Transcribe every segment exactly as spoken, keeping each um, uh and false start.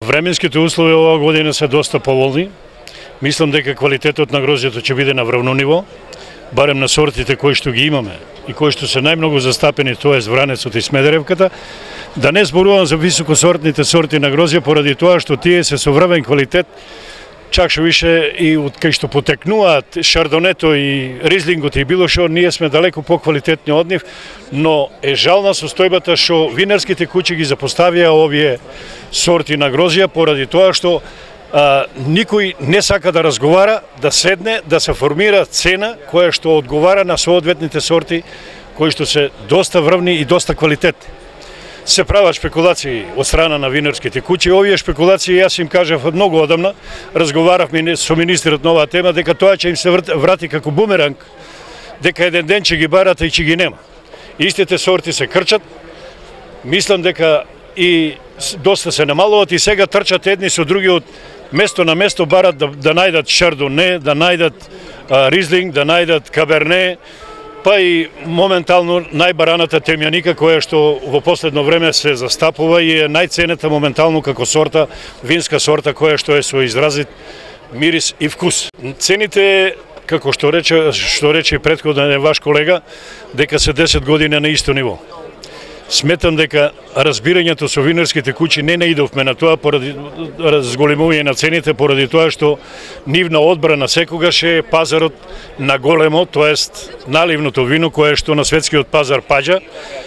Временските услови оваа година се доста поволни. Мислам дека квалитетот на грозјето ќе биде на врвно ниво, барем на сортите кои што ги имаме и кои што се најмногу застапени, тоа е Вранецот и Смедеревката. Да не зборувам за високосортните сорти на грозје, поради тоа што тие се со врвен квалитет, чак што више и од кај што потекнуваат шардонето и ризлингот и било што, ние сме далеку поквалитетни од нив, но е жална состојбата што винарските куќи ги запоставија овие сорти на грозје, поради тоа што а, никој не сака да разговара, да седне, да се формира цена која што одговара на соодветните сорти кои што се доста врвни и доста квалитетни. Се прават шпекулации од страна на винарските куќи. Овие шпекулации, јас им кажав многу одамна, разговаравме со министерот на оваа тема, дека тоа ќе им се врати како бумеранг, дека еден ден ќе ги барат и ќе ги нема. Истите сорти се крчат, мислам дека и доста се намалуват и сега трчат едни со други од место на место, барат да, да најдат шардоне, да најдат а, ризлинг, да најдат каберне, па и моментално најбараната темјаника која што во последно време се застапува и е најценета моментално како сорта, винска сорта која што е со изразит мирис и вкус. Цените, како што рече, што рече претходен ваш колега, дека се десет години на исто ниво. Сметам дека разбирањето со винарските куќи не наидовме на тоа поради зголемување на цените, поради тоа што нивна одбрана секогаш е пазарот на големо, тоест наливното вино кое што на светскиот пазар паѓа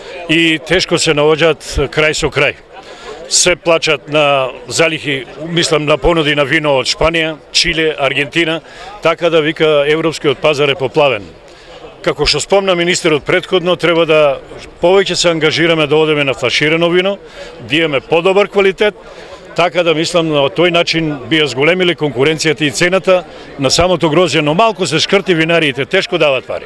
и тешко се наоѓаат крај со крај. Се плачат на залихи, мислам на понуди на вино од Шпанија, Чиле, Аргентина, така да вика европскиот пазар е поплавен. Како што спомна министерот претходно, треба да повеќе се ангажираме да одеме на флаширано вино, да имаме подобар квалитет, така да мислам на тој начин би ја зголемиле конкуренцијата и цената на самото грозје, но малку се шкрти винариите, тешко дават пари.